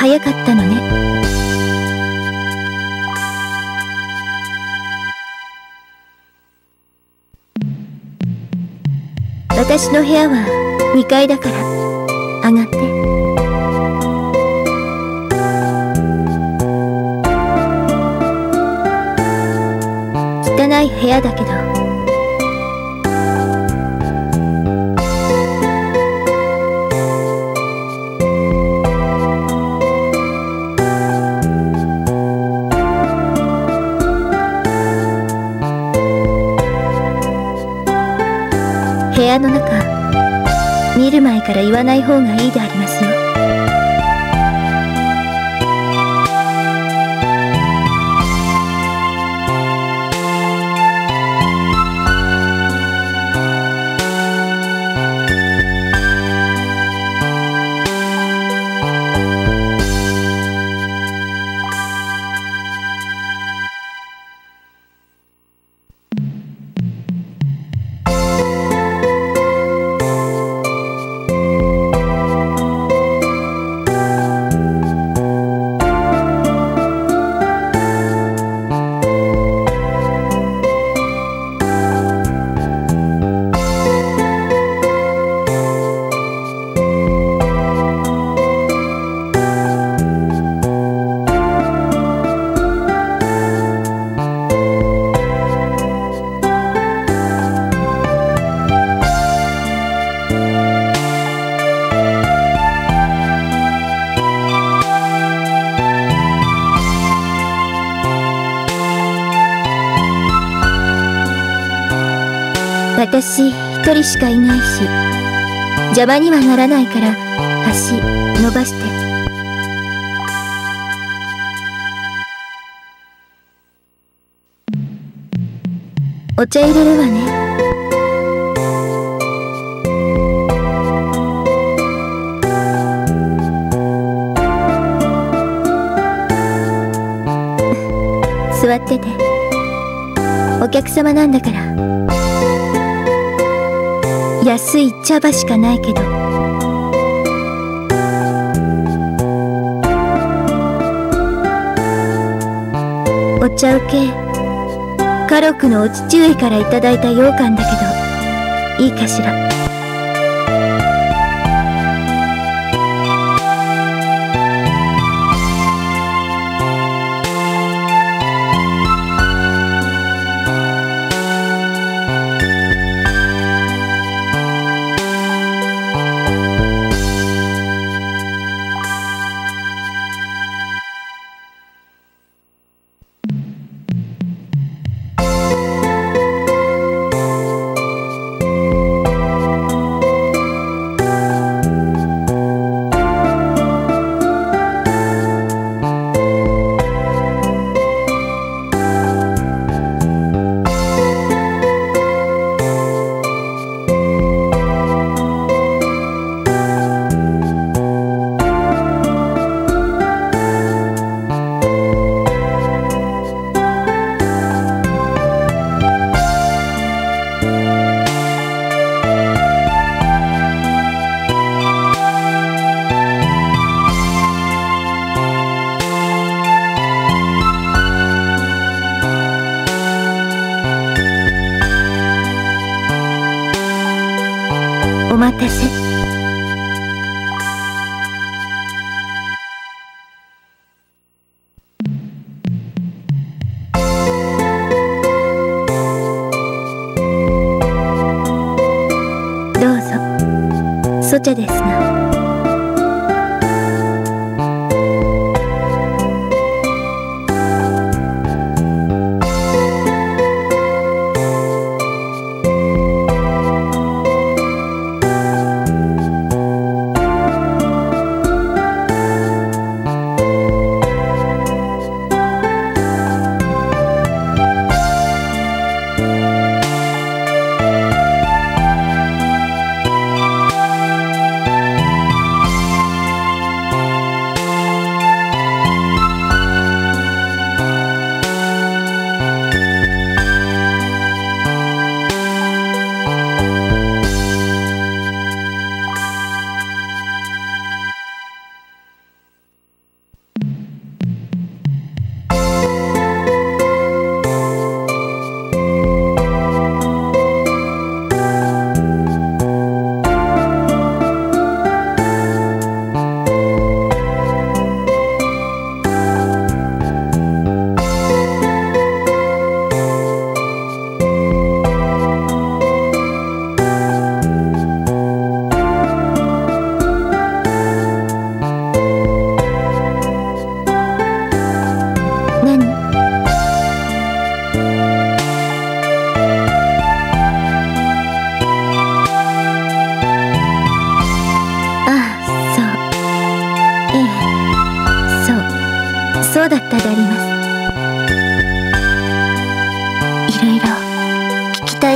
早かったのね。私の部屋は2階だから上がって。汚い部屋だけど部屋の中見る前から言わない方がいいでありますよ。私一人しかいないし邪魔にはならないから足伸ばして。お茶入れるわね。座ってて。お客様なんだから。安い茶葉しかないけどお茶受け家禄のお父上からいただいた羊羹だけどいいかしら。お待たせ。どうぞ。ソチャですが。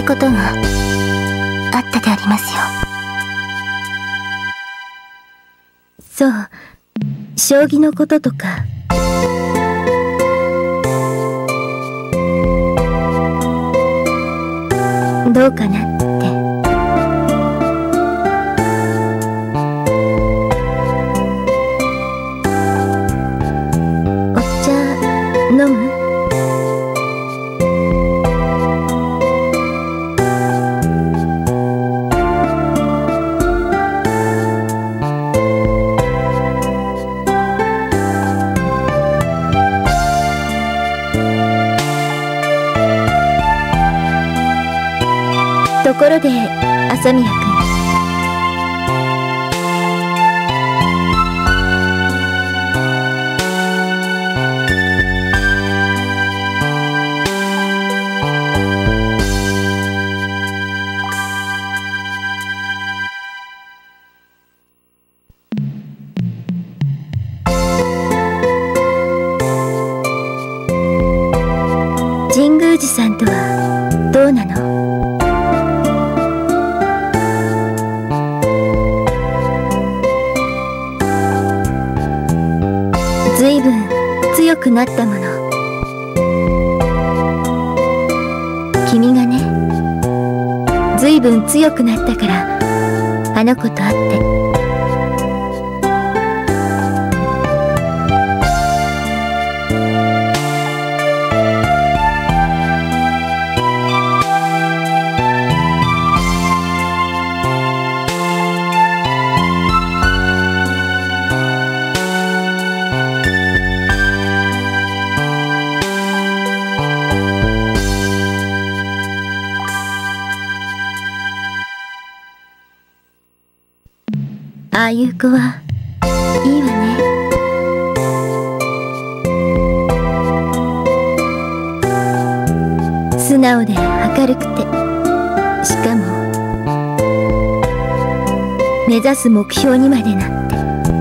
ことがあったでありますよ。そう、将棋のこととか。どうかなって。お茶飲む？ところで朝宮くん、神宮寺さんとはどうなの？ずいぶん強くなったもの。君がね、ずいぶん強くなったからあの子と会って。ああいう子はいいわね。素直で明るくて、しかも目指す目標にまでなって。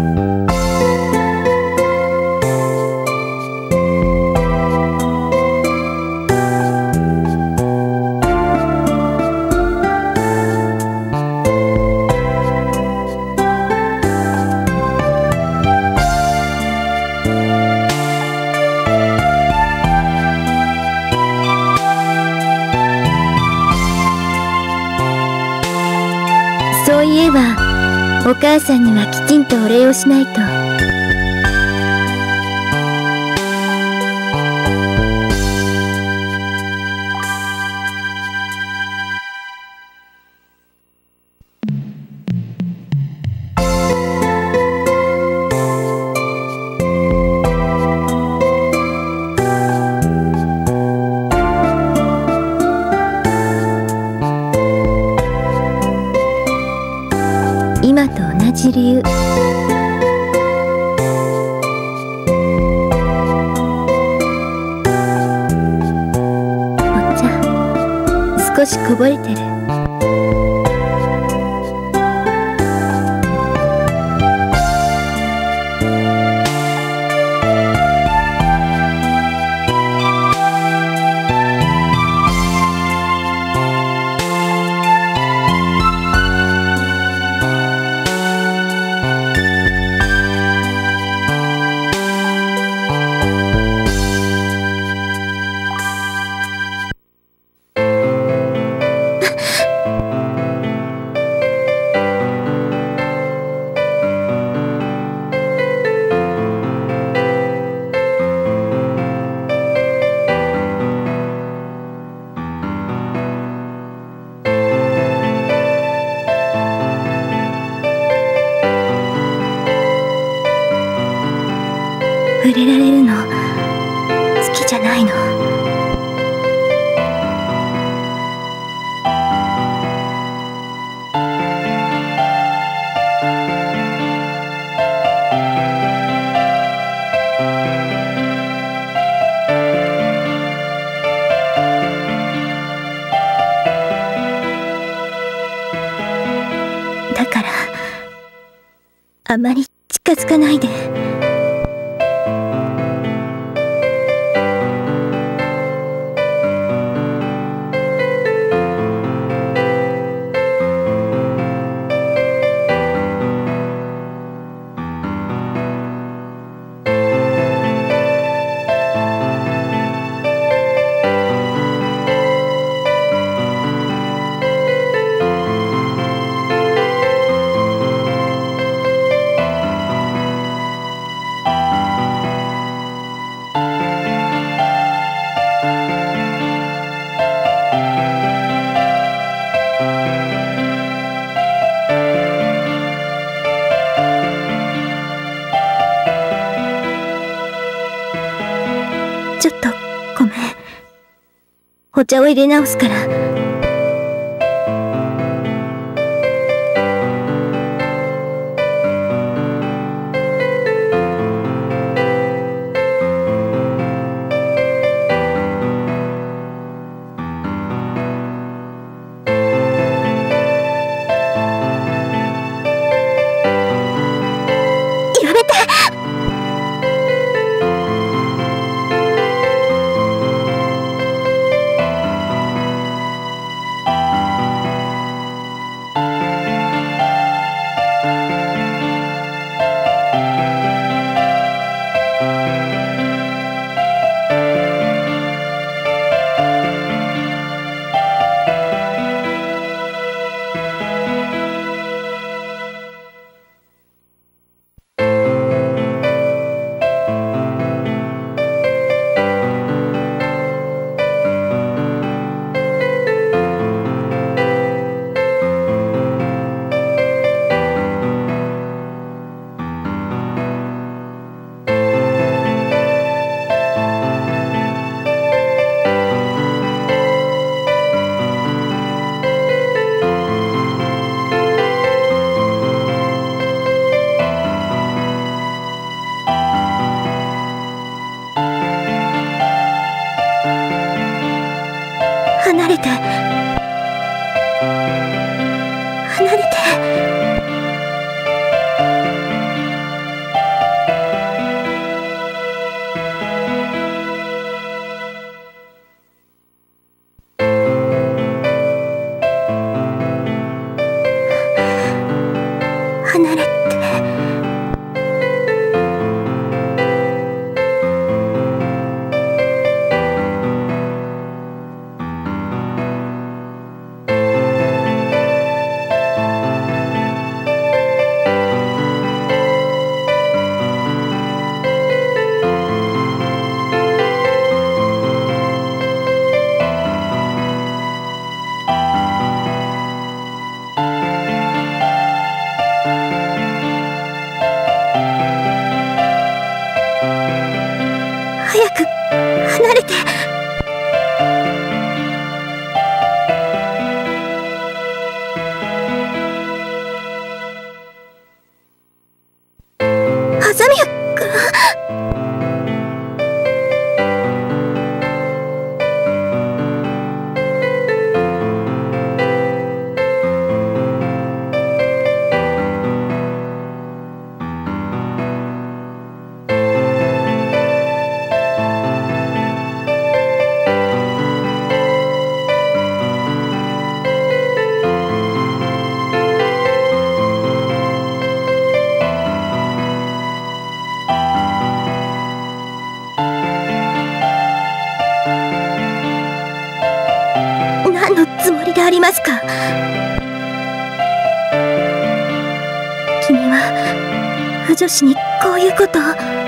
そういえばお母さんにはきちんとお礼をしないと。今と同じ理由。お茶少しこぼれてる。触れられるの好きじゃないの？だからあまり近づかないで。 ちょっとごめん。お茶を入れ直すから。やめて！離れて。離れて。離れて。早く離れて。ハサミヤ君。何のつもりでありますか？君は不女子にこういうことを。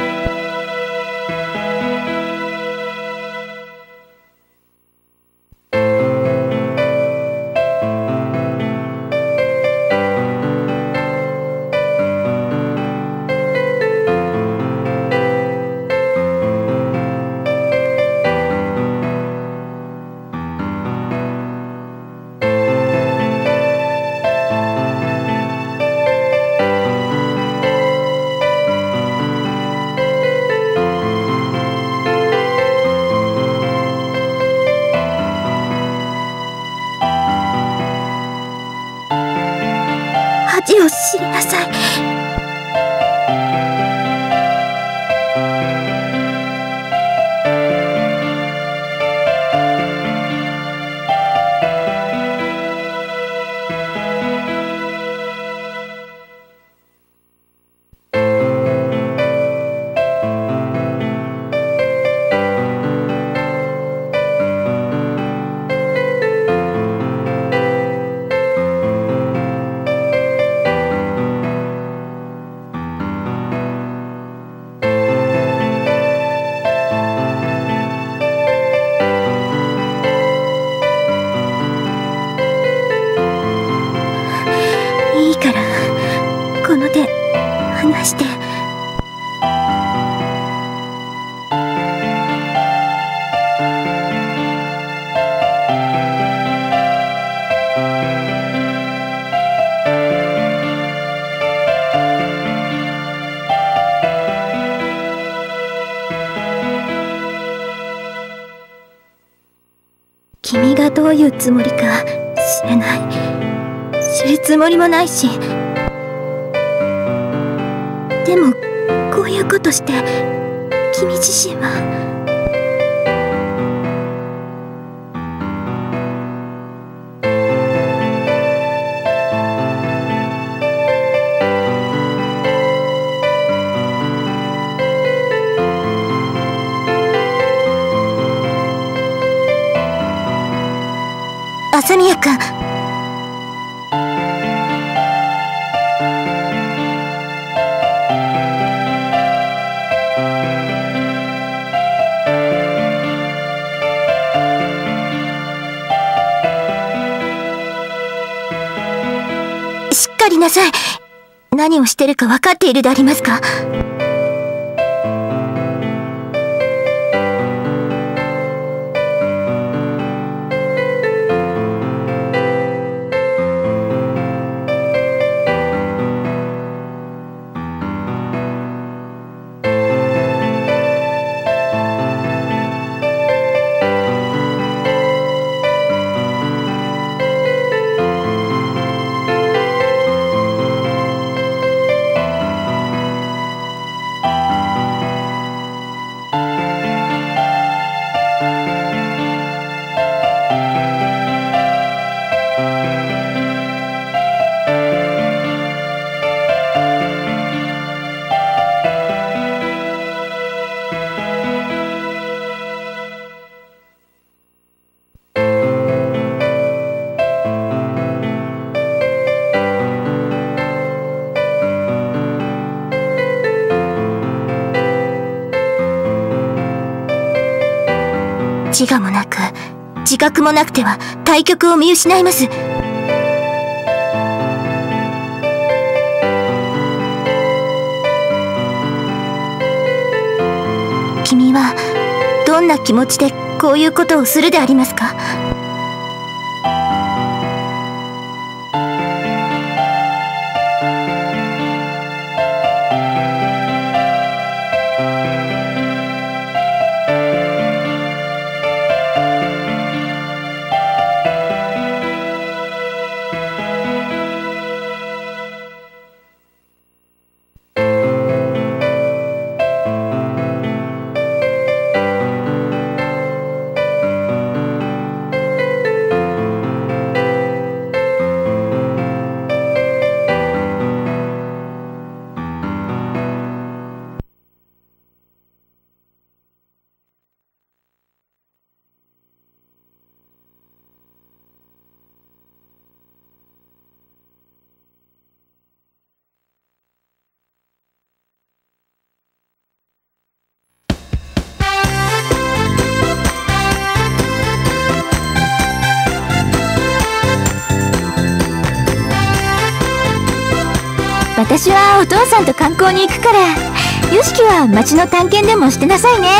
恥を知りなさい。いいから、この手離して。 どういうつもりか知らない。知るつもりもないし。でもこういうことして君自身は。朝宮君。しっかりなさい。何をしてるか分かっているでありますか？自我もなく自覚もなくては対局を見失います。君はどんな気持ちでこういうことをするでありますか？私はお父さんと観光に行くから、よしきは街の探検でもしてなさいね。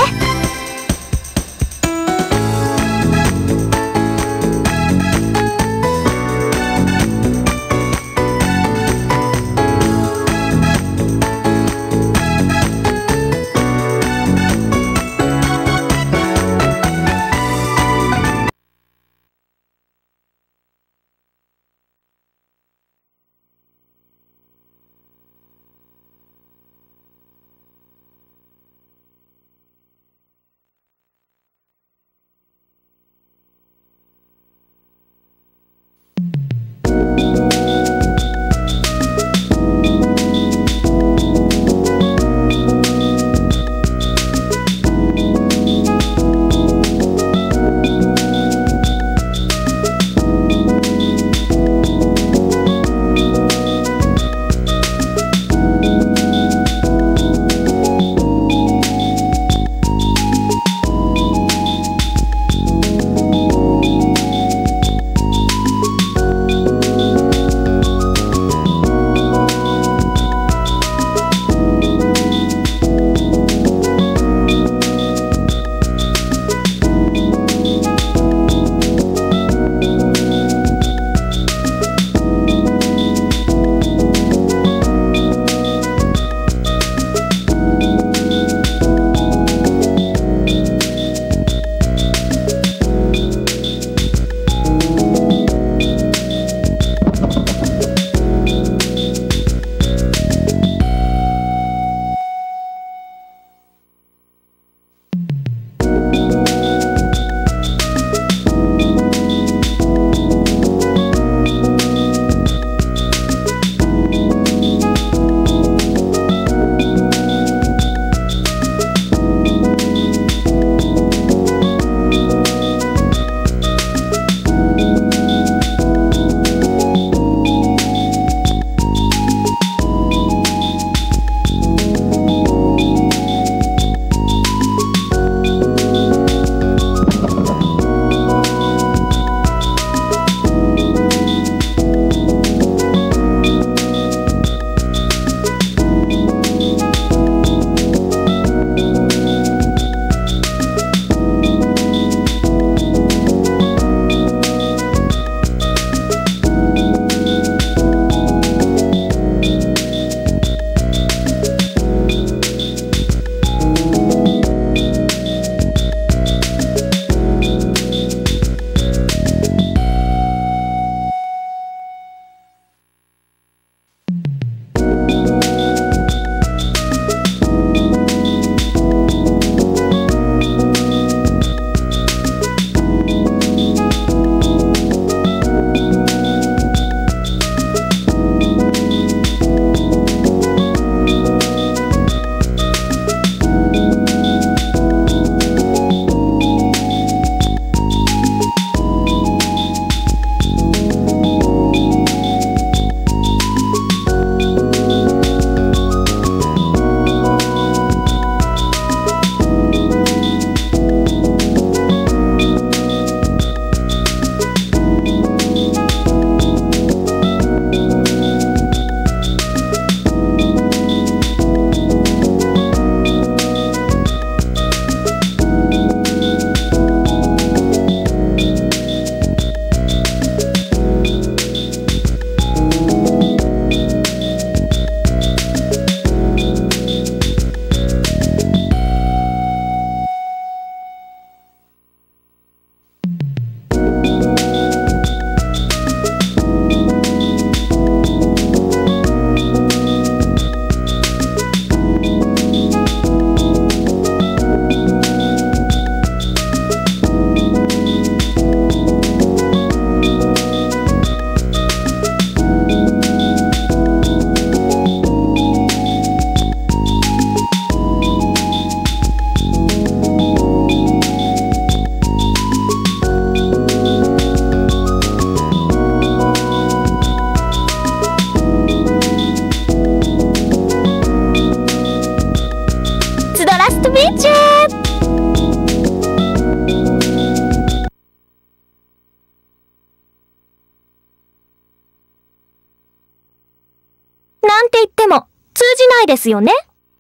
ないですよね。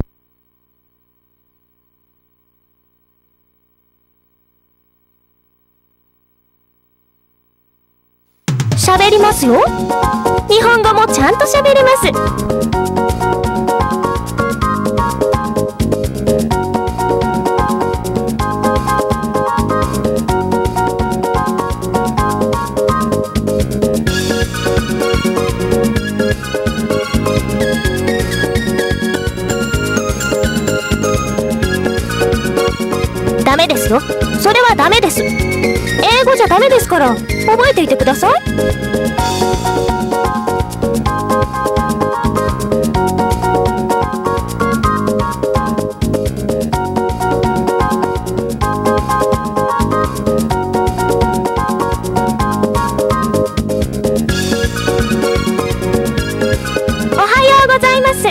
喋りますよ。日本語もちゃんと喋れます。ダメですよ。それはダメです。英語じゃダメですから、覚えていてください。おはようございます。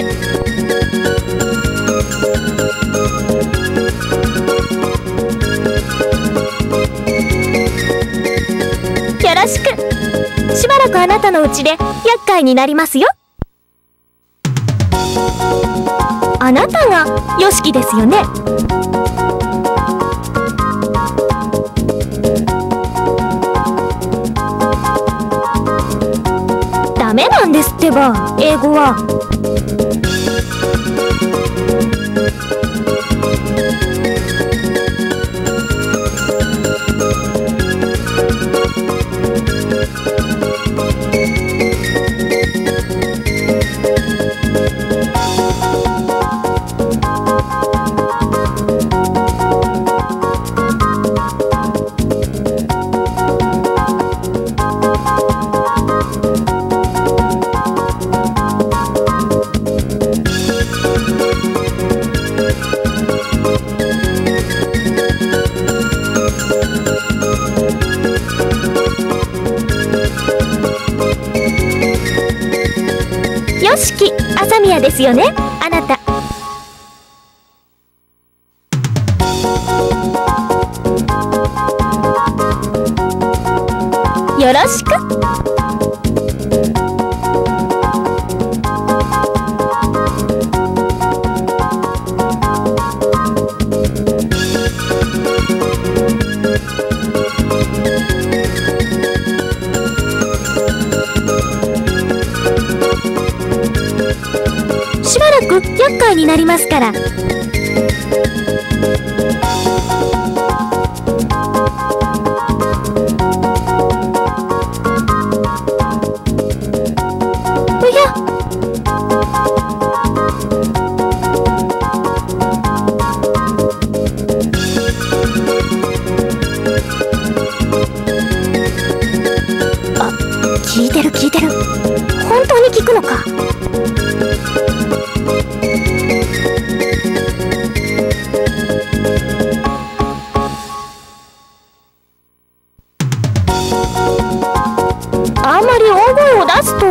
よろしく。しばらくあなたのうちで厄介になりますよ。あなたがよしきですよね。ダメなんですってば、英語は。よしき朝宮ですよね、あなた。よろしく。しばらく厄介になりますから。おや。あ、聞いてる聞いてる。本当に聞くのか。あんまり大声を出すと。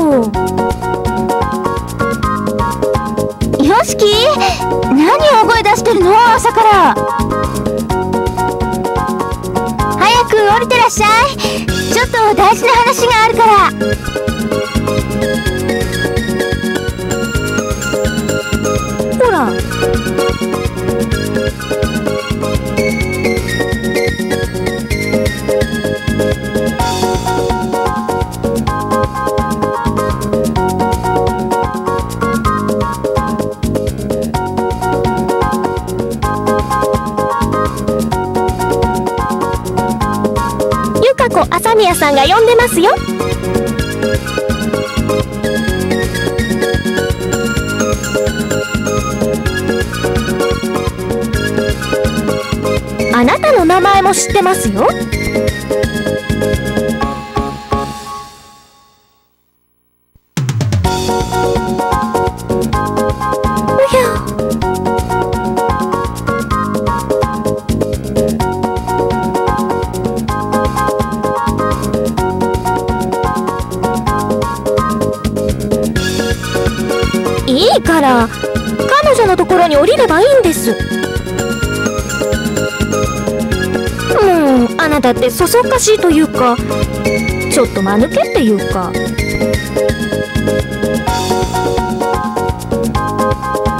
よしき、何大声出してるの、朝から。早く降りてらっしゃい。ちょっと大事な話があるから。ほら。ゆかこ朝宮さんが呼んでますよ。あなたの名前も知ってますよ。おや。いいから彼女のところに降りればいいんです。あなたってそそっかしいというか、ちょっと間抜けっていうか。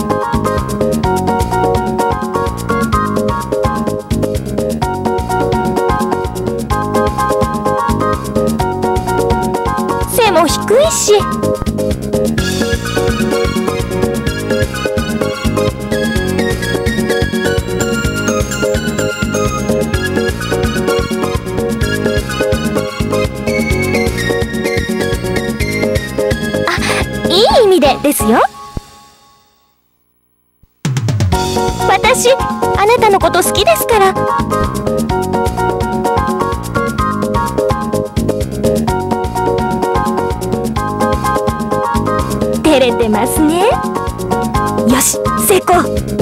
いい意味でですよ。私、あなたのこと好きですから。照れてますね。よし、成功。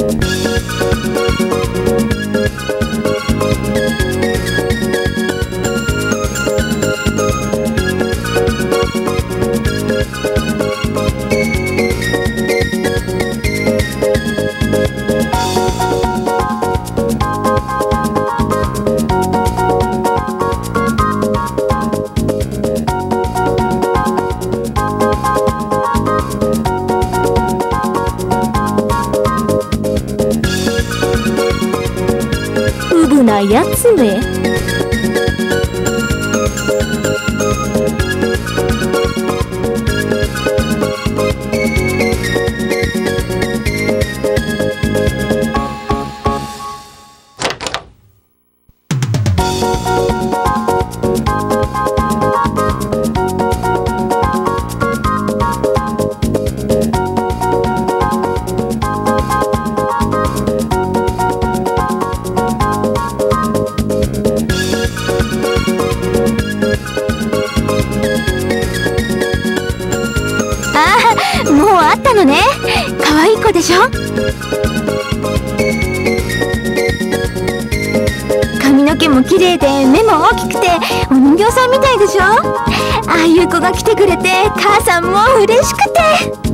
うぶなやつめ。もうあったのね。可愛い子でしょ。髪の毛も綺麗で目も大きくてお人形さんみたいでしょ。ああいう子が来てくれて母さんも嬉しくて。